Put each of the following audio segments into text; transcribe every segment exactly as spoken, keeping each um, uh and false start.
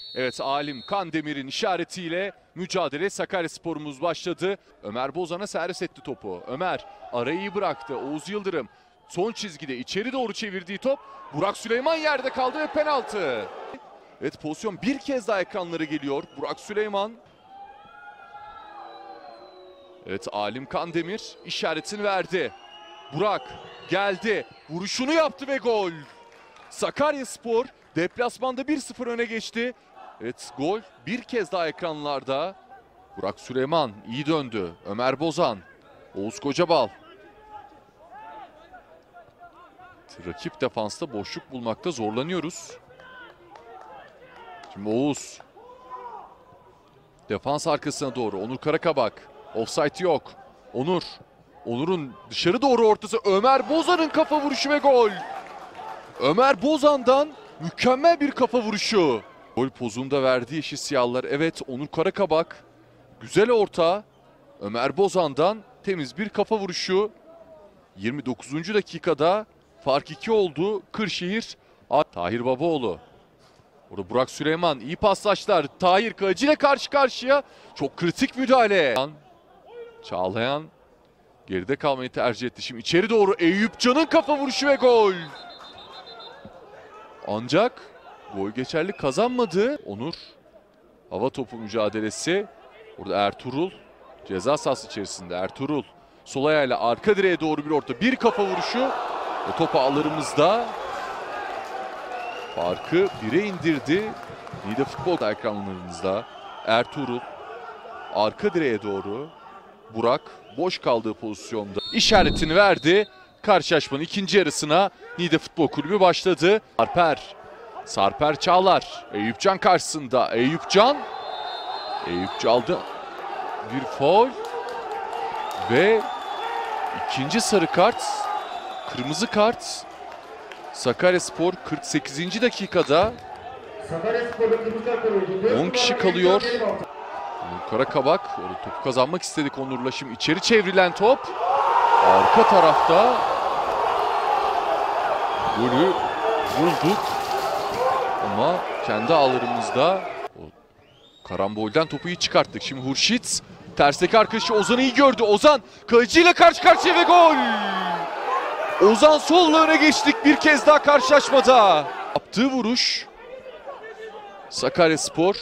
Evet, Alim Kandemir'in işaretiyle mücadele Sakaryaspor'umuz başladı. Ömer Bozan'a servis etti topu. Ömer arayı iyi bıraktı. Oğuz Yıldırım son çizgide içeri doğru çevirdiği top. Burak Süleyman yerde kaldı ve penaltı. Evet, pozisyon bir kez daha ekranlara geliyor. Burak Süleyman. Evet, Alim Kandemir işaretini verdi. Burak geldi. Vuruşunu yaptı ve gol. Sakaryaspor deplasmanda bir sıfır öne geçti. Evet, gol bir kez daha ekranlarda. Burak Süleyman iyi döndü. Ömer Bozan. Oğuz Kocabal. Rakip defansta boşluk bulmakta zorlanıyoruz. Şimdi Oğuz. Defans arkasına doğru. Onur Karakabak. Offside yok. Onur. Onur'un dışarı doğru ortası. Ömer Bozan'ın kafa vuruşu ve gol. Ömer Bozan'dan mükemmel bir kafa vuruşu. Gol pozunda verdiği yeşil siyahlar. Evet, Onur Karakabak. Güzel orta. Ömer Bozan'dan temiz bir kafa vuruşu. yirmi dokuzuncu dakikada fark iki oldu. Kırşehir. Tahir Babaoğlu. Orada Burak Süleyman iyi paslaşlar. Tahir Kayıcı ile karşı karşıya. Çok kritik müdahale. Çağlayan geride kalmayı tercih etti. Şimdi içeri doğru Eyüpcan'ın kafa vuruşu ve gol. Ancak gol geçerli kazanmadı. Onur. Hava topu mücadelesi. Orada Ertuğrul. Ceza sahası içerisinde Ertuğrul. Sol ayağıyla arka direğe doğru bir orta. Bir kafa vuruşu. O top ağlarımızda. Farkı bire indirdi. Niğde Futbol ekranlarınızda. Ertuğrul. Arka direğe doğru. Burak boş kaldığı pozisyonda işaretini verdi. Karşılaşmanın ikinci yarısına Niğde Futbol Kulübü başladı. Sarper. Sarper Çağlar. Eyüpcan karşısında. Eyüpcan. Eyüpcan aldı. Bir faul. Ve ikinci sarı kart. Kırmızı kart. Sakaryaspor kırk sekizinci dakikada on kişi kalıyor. Onur Karakabak orada topu kazanmak istedik Onur'la. Şimdi içeri çevrilen top. Arka tarafta golü bulduk. Ama kendi ağlarımızda o karambolden topu iyi çıkarttık. Şimdi Hurşit tersteki arkadaşı Ozan'ı iyi gördü. Ozan Kayıcı ile karşı karşıya ve gol. Ozan solla öne geçtik bir kez daha karşılaşmada. Yaptığı vuruş Sakaryaspor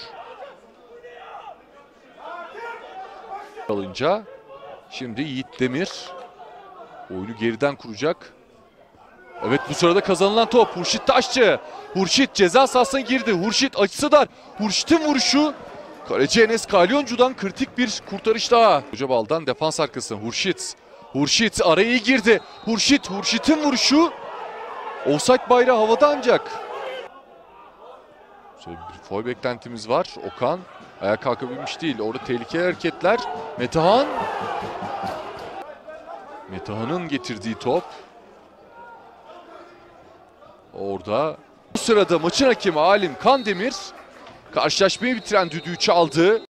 alınca şimdi Yiğit Demir oyunu geriden kuracak. Evet, bu sırada kazanılan top Hurşit Taşçı. Hurşit ceza sahasına girdi. Hurşit açısı dar. Hurşit'in vuruşu kaleci Enes Kalyoncu'dan kritik bir kurtarış daha. Kocabal'dan defans arkasına Hurşit. Hurşit araya iyi girdi. Hurşit, Hurşit'in vuruşu. Offside bayrağı havada ancak. Şöyle bir faul beklentimiz var. Okan ayağa kalkabilmiş değil. Orada tehlikeli hareketler. Metehan. Metehan'ın getirdiği top. Orada. Bu sırada maçın hakemi Alim Kandemir karşılaşmayı bitiren düdüğü çaldı.